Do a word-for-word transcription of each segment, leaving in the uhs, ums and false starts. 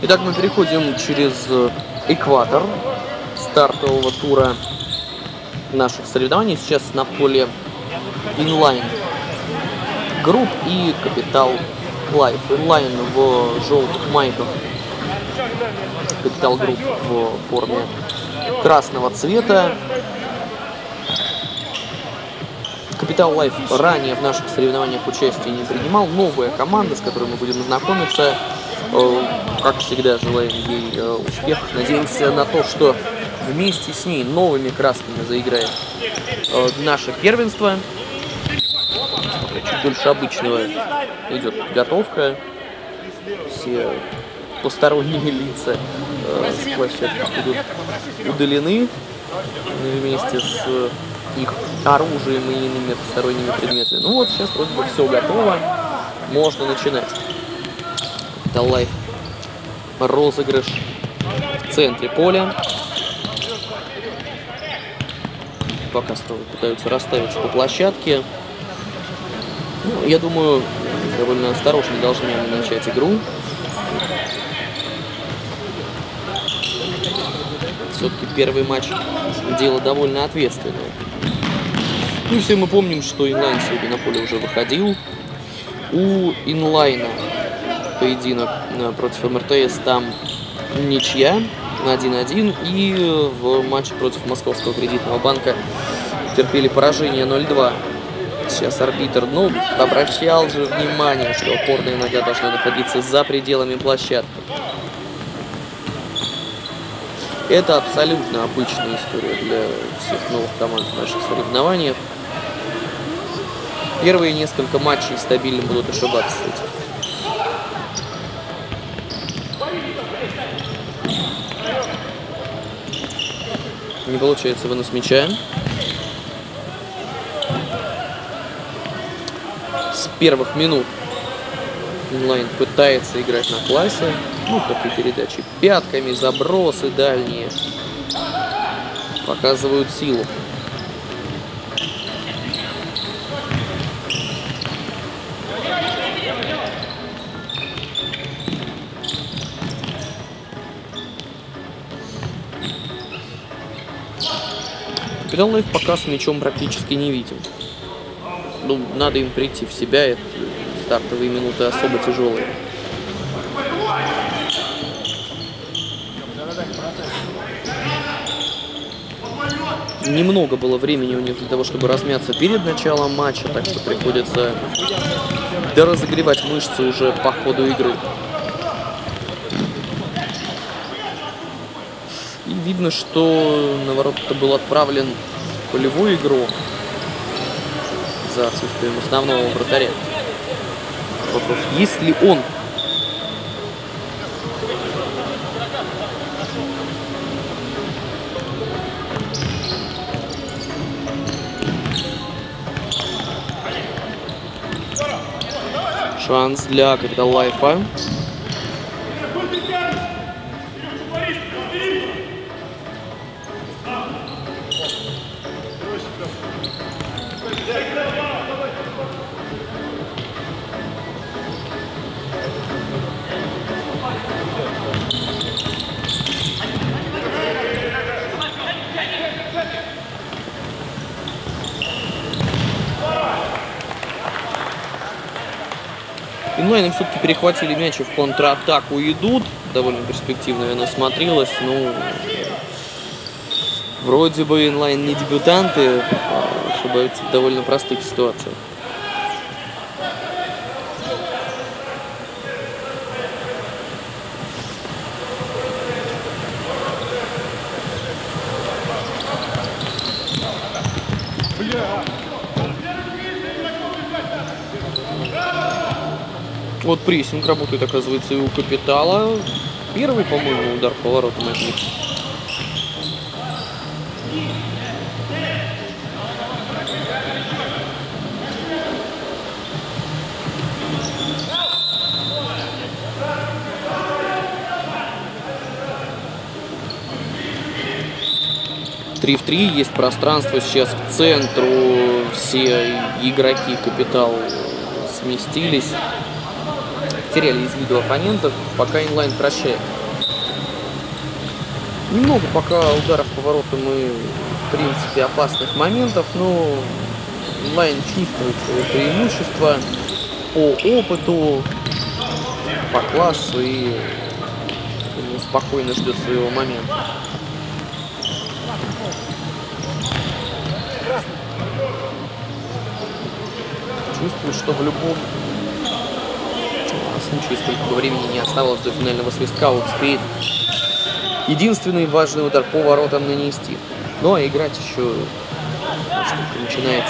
Итак, мы переходим через экватор стартового тура наших соревнований. Сейчас на поле Inline Group и Capital Life. Inline в желтых майках, Capital Group в форме красного цвета. Capital Life ранее в наших соревнованиях участия не принимал. Новая команда, с которой мы будем знакомиться. Как всегда, желаем ей успехов. Надеемся на то, что вместе с ней новыми красками заиграет наше первенство. Чуть дольше обычного идет подготовка. Все посторонние лица с площадки будут удалены вместе с их оружием и иными посторонними предметами. Ну вот, сейчас вроде бы все готово. Можно начинать. Capital Life. Розыгрыш в центре поля. Пока пытаются расставиться по площадке. Ну, я думаю, довольно осторожно должны они начать игру. Все-таки первый матч дело довольно ответственное. Ну и все мы помним, что Inline сегодня на поле уже выходил. У Inline поединок против эм эр тэ эс там ничья один-один. И в матче против Московского кредитного банка терпели поражение ноль-два. Сейчас арбитр, ну, обращал же внимание, что опорная нога должна находиться за пределами площадки. Это абсолютно обычная история для всех новых команд в наших соревнованиях. Первые несколько матчей стабильно будут ошибаться с этим. Не получается вынос мяча. С первых минут Inline пытается играть на классе. Ну, такие передачи пятками, забросы дальние. Показывают силу. Capital Life пока с мячом практически не видим. Ну, надо им прийти в себя. Это стартовые минуты особо тяжелые. Немного было времени у них для того, чтобы размяться перед началом матча, так что приходится доразогревать мышцы уже по ходу игры. И видно, что на ворота был отправлен полевой игрок за отсутствием основного вратаря. Вопрос, есть ли он? Шанс для Capital Life. Inline все-таки перехватили мяч и в контратаку идут. Довольно перспективно, наверное, смотрелось. Ну, вроде бы Inline не дебютанты, а ошибаются в довольно простых ситуациях. Вот прессинг работает, оказывается, и у Капитала. Первый, по-моему, удар по воротам от них. три в три, есть пространство сейчас к центру. Все игроки Капитал сместились. Теряли из виду оппонентов, пока Inline прощает. Немного пока ударов по воротам и, в принципе, опасных моментов, но Инлайн чувствует свое преимущество по опыту, по классу и ну, спокойно ждет своего момента. Чувствую, что в любом случае, сколько времени не осталось до финального свистка, успеет единственный важный удар по воротам нанести. Ну а играть еще только начинается.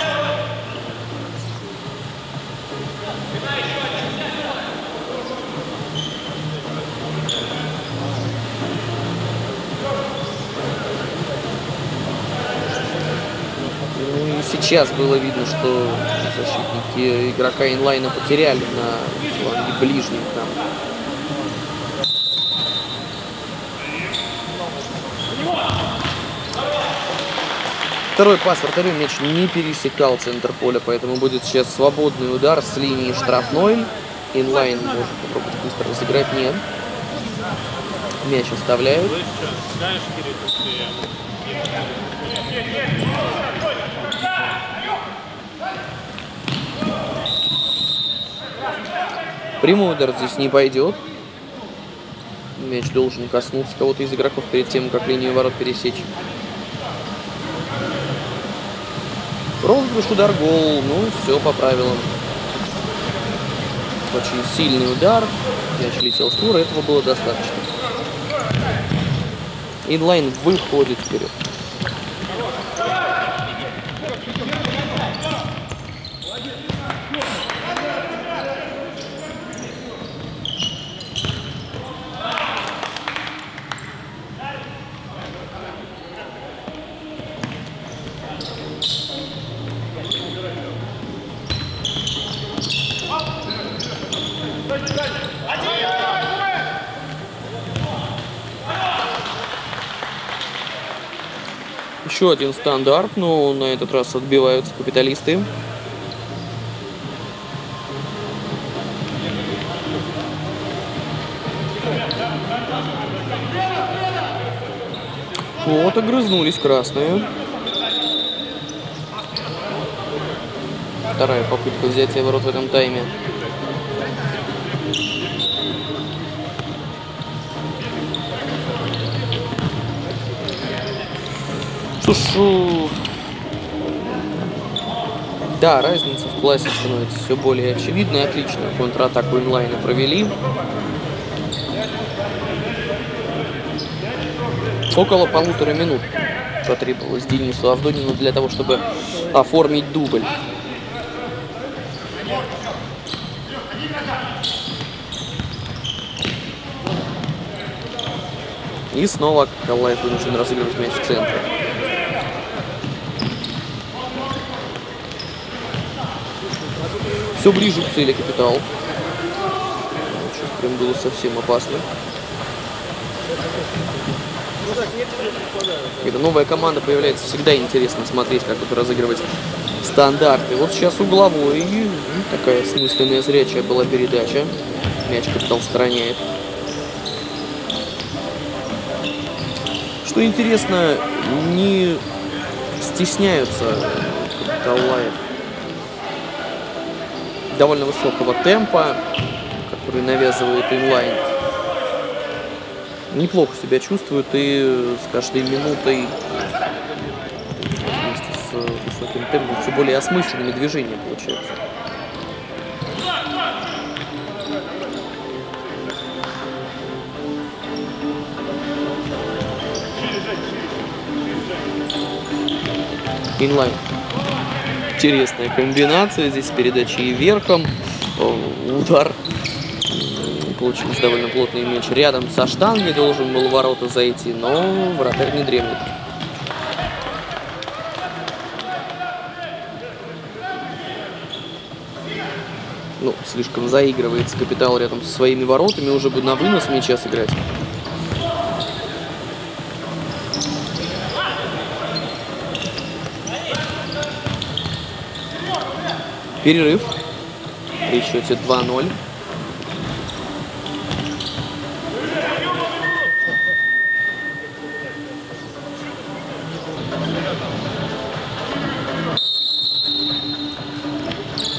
Ну и сейчас было видно, что защитники игрока Инлайна потеряли на фланге ближнем к нам. Второй пас вратарю, мяч не пересекал центр поля, поэтому будет сейчас свободный удар с линии штрафной. Инлайн может попробовать быстро разыграть, нет. Мяч оставляют. Прямой удар здесь не пойдет. Мяч должен коснуться кого-то из игроков перед тем, как линию ворот пересечь. Розыгрыш, удар, гол. Ну, все по правилам. Очень сильный удар. Мяч летел с тура. Этого было достаточно. Инлайн выходит вперед. Еще один стандарт, но на этот раз отбиваются капиталисты. Вот, огрызнулись красные. Вторая попытка взятия ворот в этом тайме. Слушай, да, разница в классе становится все более очевидной. Отличную контратаку Инлайна провели. Около полутора минут потребовалось Денису Авдонину для того, чтобы оформить дубль. И снова Каллаев вынужден разыгрывать мяч в центре. Все ближе к цели Капитал. Сейчас прям было совсем опасно. Когда новая команда появляется, всегда интересно смотреть, как будут разыгрывать стандарты. Вот сейчас угловой. Ну, такая смысленная, зрячая была передача. Мяч Капитал сохраняет. Что интересно, не стесняются Капитал-Лайв довольно высокого темпа, который навязывает Инлайн. Неплохо себя чувствуют и с каждой минутой вместе с высоким темпом все более осмысленными движениями получаются. Инлайн. Интересная комбинация здесь с передачей верхом. Удар. Получился довольно плотный мяч. Рядом со штангой должен был в ворота зайти, но вратарь не дремлет. Ну, слишком заигрывается Капитал рядом со своими воротами. Уже бы на вынос мяча сыграть. Перерыв при счете два ноль.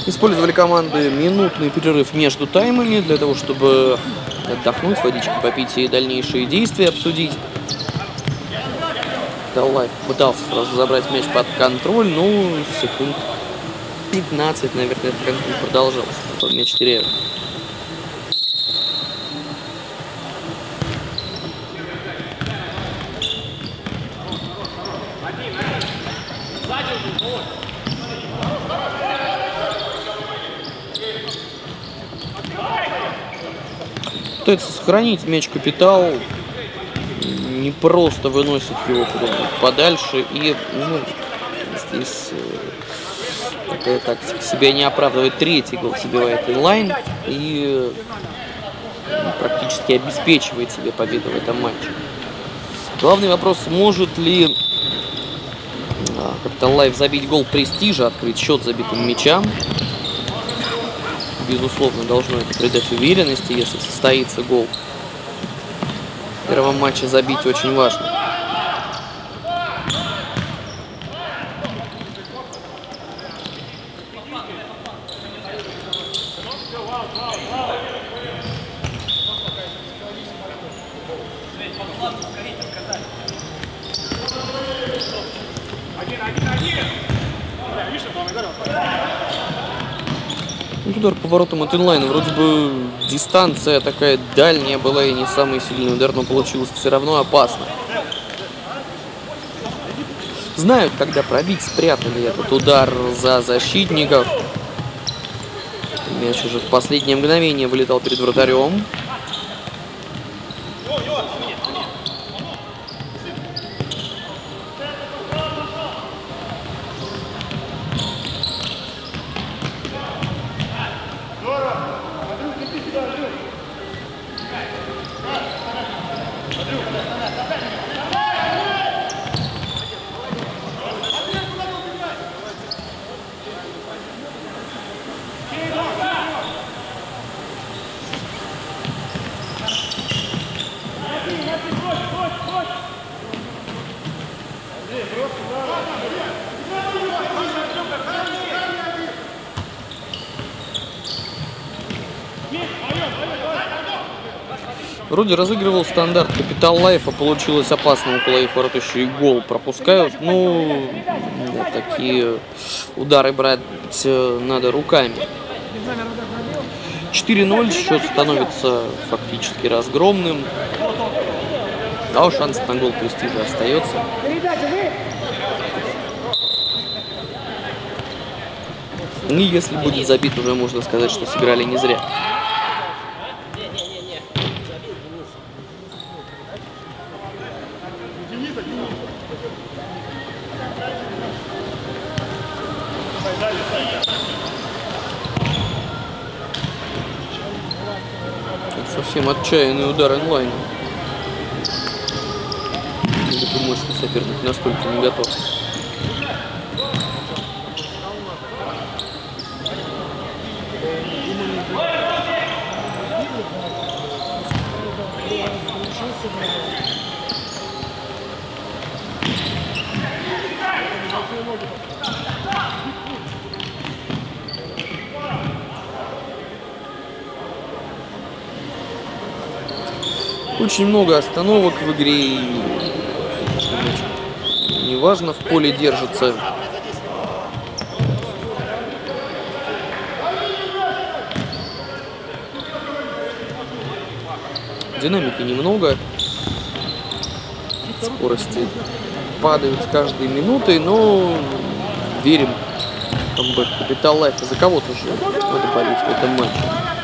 Использовали команды минутный перерыв между таймами для того, чтобы отдохнуть, водички попить и дальнейшие действия обсудить. Капитал пытался сразу забрать мяч под контроль, но секунд пятнадцать, наверное, этот контроль продолжался. Потом мяч теряют. Пытается сохранить мяч Капитал, не просто выносит его куда-нибудь подальше, и ну, здесь э, такая тактика себя не оправдывает. Третий гол забивает инлайн и ну, практически обеспечивает себе победу в этом матче. Главный вопрос, может ли Капитал Лайф забить гол престижа, открыть счет забитым мячам. Безусловно, должно это придать уверенности, если состоится гол. В первом матче забить очень важно. Удар поворотом от инлайна. Вроде бы дистанция такая дальняя была и не самый сильный удар, но получилось все равно опасно. Знают, когда пробить, спрятали этот удар за защитников. Мяч уже в последнее мгновение вылетал перед вратарем. Вроде разыгрывал стандарт Капитал Лайфа, получилось опасно, около их ворот еще и гол пропускают. Ну, да, такие удары брать надо руками. четыре ноль, счет становится фактически разгромным. А шанс на гол престижа остается. И если будет забит, уже можно сказать, что сыграли не зря. Совсем отчаянный удар инлайна. Я думаю, что соперник настолько не готов. Очень много остановок в игре, и неважно, в поле держится. Динамики немного, скорости падают с каждой минутой, но верим в камбэк Капитал Лайфа. За кого-то же надо болеть в этом матче.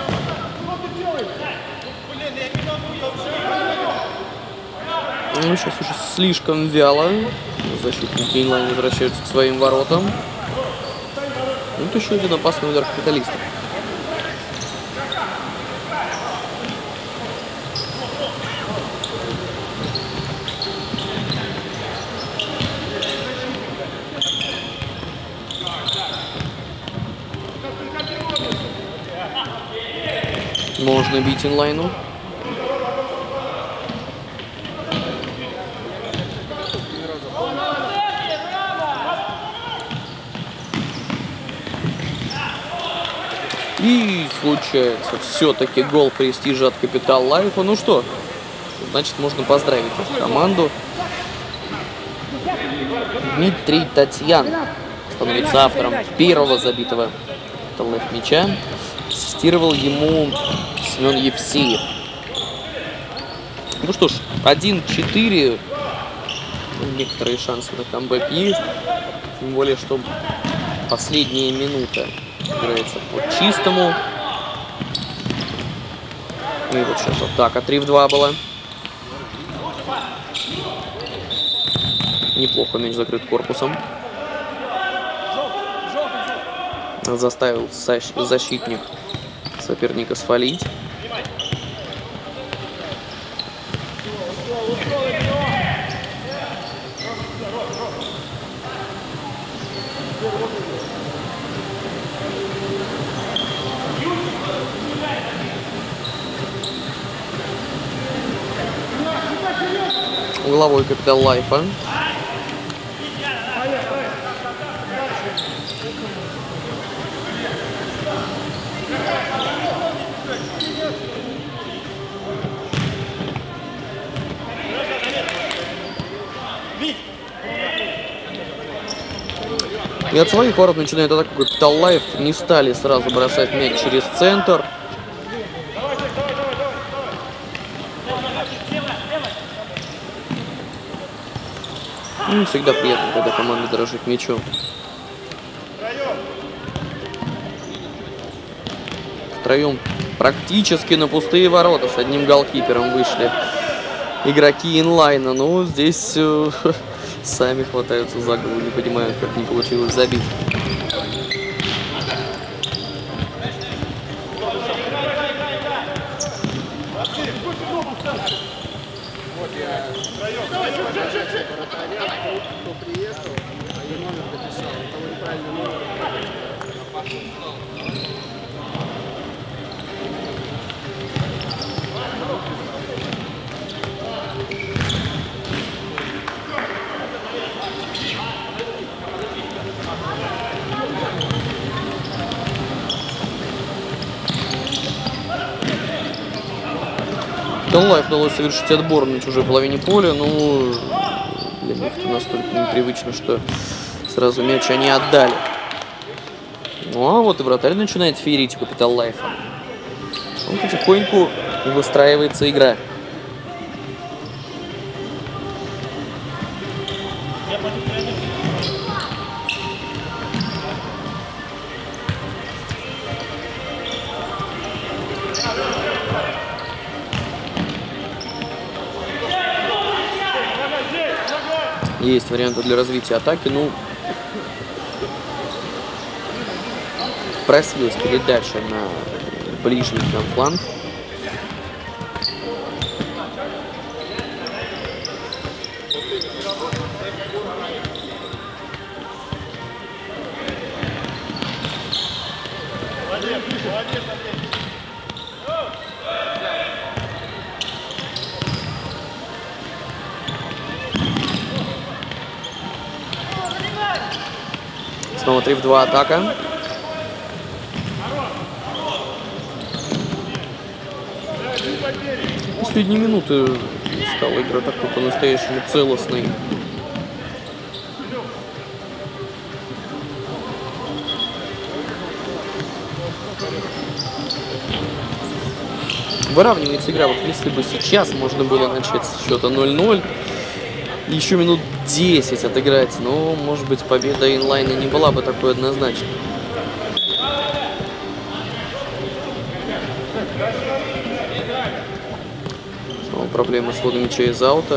Ну, сейчас уже слишком вяло. Защитники инлайн возвращаются к своим воротам. Вот еще один опасный удар капиталиста. Можно бить инлайну. И случается все-таки гол престижа от Capital Life. Ну что, значит, можно поздравить эту команду. Дмитрий Татьян становится автором первого забитого Capital Life мяча. Ассистировал ему Семен Евсеев. Ну что ж, один-четыре. Некоторые шансы на камбэк есть. Тем более, что последняя минута играется по чистому. И вот сейчас атака три в два была. Неплохо мяч закрыт корпусом. Заставил защитник соперника свалить. Угловой Capital Life. И от своих ворот начинает атаку Capital Life. Не стали сразу бросать мяч через центр. Ну, всегда приятно, когда команда дорожит мячом. Втроем практически на пустые ворота с одним голкипером вышли игроки инлайна. Но здесь э, сами хватаются за голову, не понимают, как не получилось забить. Лайф удалось совершить отбор на чужой половине поля, но для них это настолько непривычно, что сразу мяч они отдали. Ну а вот и вратарь начинает феерить у Capital Life. Он потихоньку выстраивается игра. Есть варианты для развития атаки, ну, просилась передача на ближний к нам фланг. Снова три в два атака. Последние минуты стала игра такой по-настоящему целостной. Выравнивается игра. Вот если бы сейчас можно было начать с счета ноль-ноль, еще минут десять отыграть, но, может быть, победа инлайна не была бы такой однозначной. Снова проблема с вводом мяча из аута.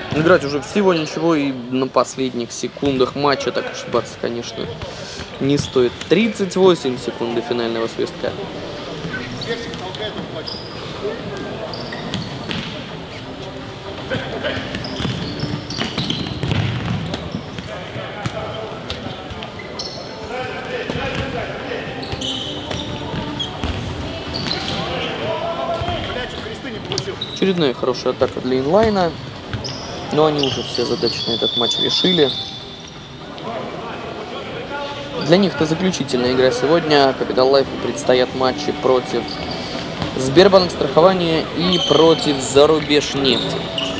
Играть уже всего ничего, и на последних секундах матча так ошибаться, конечно, не стоит. тридцать восемь секунд до финального свистка. Очередная хорошая атака для инлайна, но они уже все задачи на этот матч решили. Для них это заключительная игра сегодня. Capital Life предстоят матчи против Сбербанк страхования и против Зарубеж нефти.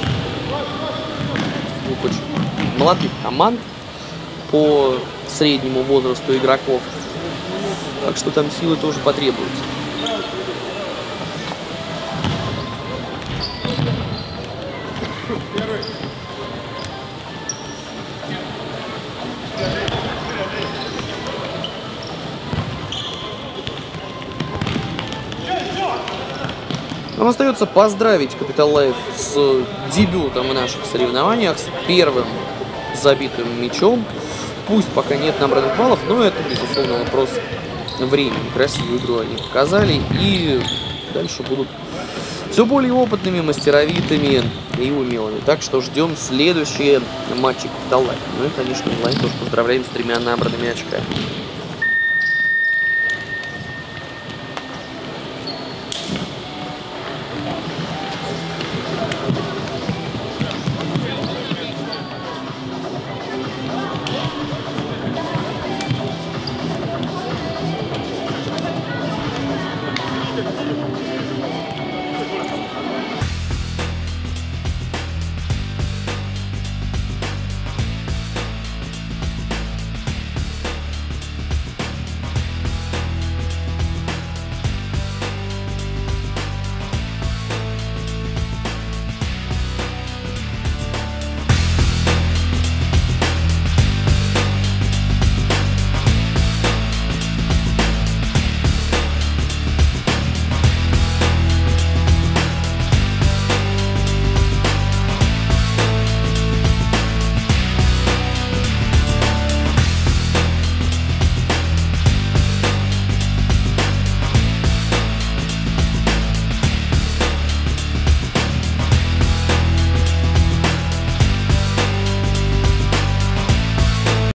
Двух очень молодых команд по среднему возрасту игроков, так что там силы тоже потребуются. Нам остается поздравить Capital Life с дебютом в наших соревнованиях, с первым забитым мячом. Пусть пока нет набранных баллов, но это, безусловно, вопрос времени. Красивую игру они показали, и дальше будут все более опытными, мастеровитыми и умелыми. Так что ждем следующие матчи Capital Life. Ну и, конечно, онлайн тоже поздравляем с тремя набранными очками.